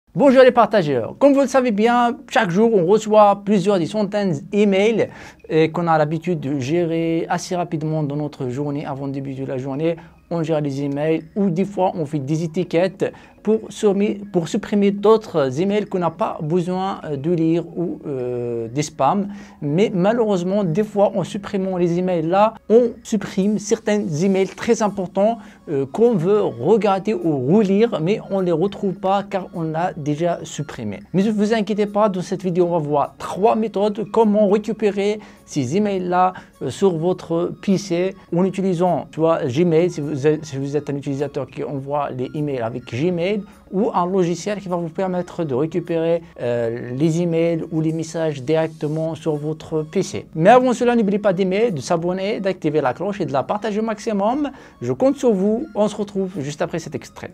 Bonjour les partageurs, comme vous le savez bien, chaque jour on reçoit des centaines d'emails qu'on a l'habitude de gérer assez rapidement dans notre journée. Avant de débuter la journée, on gère les emails ou des fois on fait des étiquettes pour supprimer d'autres emails qu'on n'a pas besoin de lire ou des spams. Mais malheureusement, des fois en supprimant les emails là, on supprime certains emails très importants qu'on veut regarder ou relire, mais on ne les retrouve pas car on l'a déjà supprimé. Mais ne vous inquiétez pas, dans cette vidéo on va voir 3 méthodes comment récupérer ces emails là sur votre PC en utilisant Gmail si vous êtes un utilisateur qui envoie les emails avec Gmail, ou un logiciel qui va vous permettre de récupérer les emails ou les messages directement sur votre PC. Mais avant cela, n'oubliez pas d'aimer, de s'abonner, d'activer la cloche et de la partager au maximum. Je compte sur vous. On se retrouve juste après cet extrait.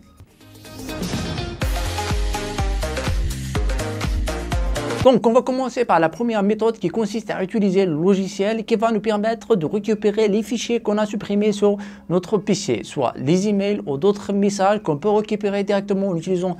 Donc, on va commencer par la première méthode qui consiste à utiliser le logiciel qui va nous permettre de récupérer les fichiers qu'on a supprimés sur notre PC, soit les emails ou d'autres messages qu'on peut récupérer directement en utilisant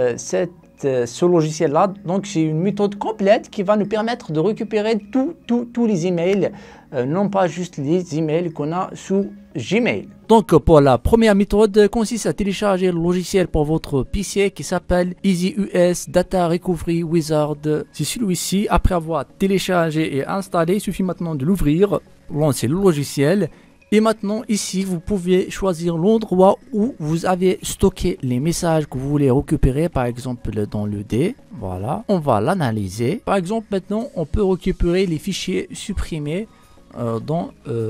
ce logiciel-là. Donc, c'est une méthode complète qui va nous permettre de récupérer tous les emails, non pas juste les emails qu'on a sous Gmail. Donc pour la première méthode, consiste à télécharger le logiciel pour votre PC qui s'appelle EasyUS Data Recovery Wizard. C'est celui-ci. Après avoir téléchargé et installé, il suffit maintenant de l'ouvrir, lancer le logiciel. Et maintenant ici, vous pouvez choisir l'endroit où vous avez stocké les messages que vous voulez récupérer, par exemple dans le D. Voilà, on va l'analyser. Par exemple, maintenant, on peut récupérer les fichiers supprimés dans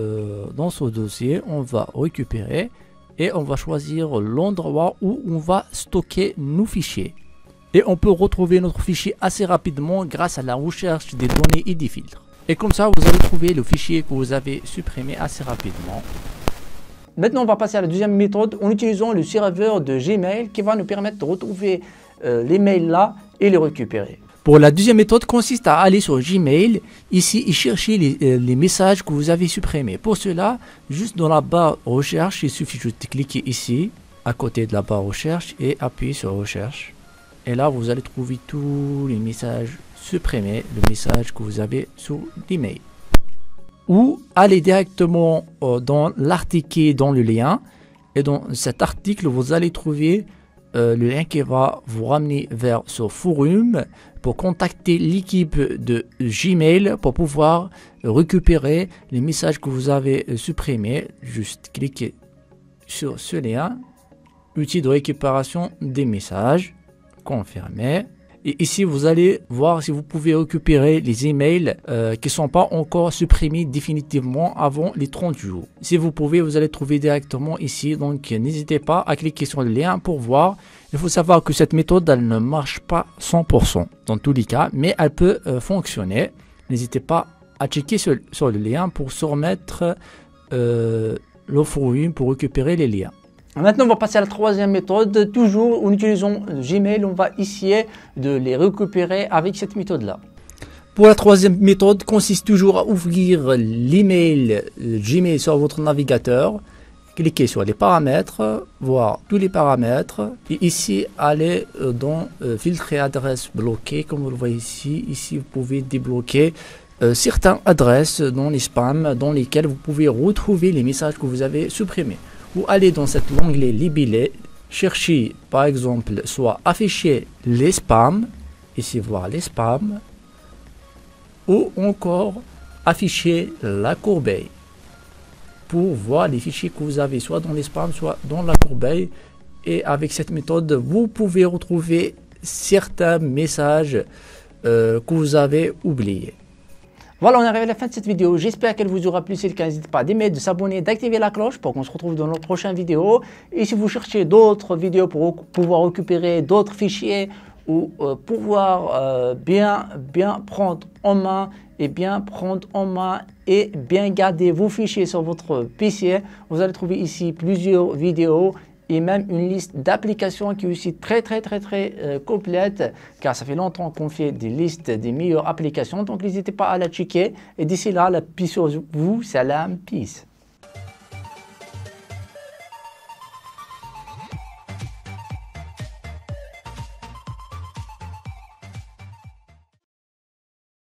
ce dossier. On va récupérer et on va choisir l'endroit où on va stocker nos fichiers. Et on peut retrouver notre fichier assez rapidement grâce à la recherche des données et des filtres. Et comme ça, vous allez trouver le fichier que vous avez supprimé assez rapidement. Maintenant, on va passer à la deuxième méthode en utilisant le serveur de Gmail qui va nous permettre de retrouver les mails là et les récupérer. Pour la deuxième méthode, consiste à aller sur Gmail, ici, et chercher les messages que vous avez supprimés. Pour cela, juste dans la barre recherche, il suffit juste de cliquer ici, à côté de la barre recherche, et appuyer sur recherche. Et là, vous allez trouver tous les messages supprimés, le message que vous avez sur l'email. Ou aller directement dans l'article, dans le lien, et dans cet article, vous allez trouver le lien qui va vous ramener vers ce forum pour contacter l'équipe de Gmail pour pouvoir récupérer les messages que vous avez supprimés. Juste cliquez sur ce lien, outil de récupération des messages, confirmer. Et ici, vous allez voir si vous pouvez récupérer les emails qui ne sont pas encore supprimés définitivement avant les 30 jours. Si vous pouvez, vous allez trouver directement ici. Donc, n'hésitez pas à cliquer sur le lien pour voir. Il faut savoir que cette méthode, elle ne marche pas 100% dans tous les cas, mais elle peut fonctionner. N'hésitez pas à checker sur le lien pour se remettre le forum pour récupérer les liens. Maintenant, on va passer à la troisième méthode. Toujours en utilisant Gmail, on va essayer de les récupérer avec cette méthode-là. Pour la troisième méthode, consiste toujours à ouvrir l'email Gmail sur votre navigateur. Cliquez sur les paramètres, voir tous les paramètres. Et ici, allez dans filtrer adresses bloquées. Comme vous le voyez ici, vous pouvez débloquer certaines adresses dans les spams dans lesquelles vous pouvez retrouver les messages que vous avez supprimés. Ou aller dans cet onglet libellé, chercher par exemple soit afficher les spams, ici voir les spams, ou encore afficher la corbeille pour voir les fichiers que vous avez soit dans les spams, soit dans la corbeille. Et avec cette méthode, vous pouvez retrouver certains messages que vous avez oubliés. Voilà, on est arrivé à la fin de cette vidéo. J'espère qu'elle vous aura plu. Si c'est le cas, n'hésitez pas d'aimer, de s'abonner, d'activer la cloche pour qu'on se retrouve dans nos prochaines vidéos. Et si vous cherchez d'autres vidéos pour pouvoir récupérer d'autres fichiers ou pouvoir bien prendre en main et bien garder vos fichiers sur votre PC, vous allez trouver ici plusieurs vidéos et même une liste d'applications qui est aussi très complète, car ça fait longtemps qu'on fait des listes des meilleures applications. Donc n'hésitez pas à la checker. Et d'ici là, la paix sur vous, salam, peace.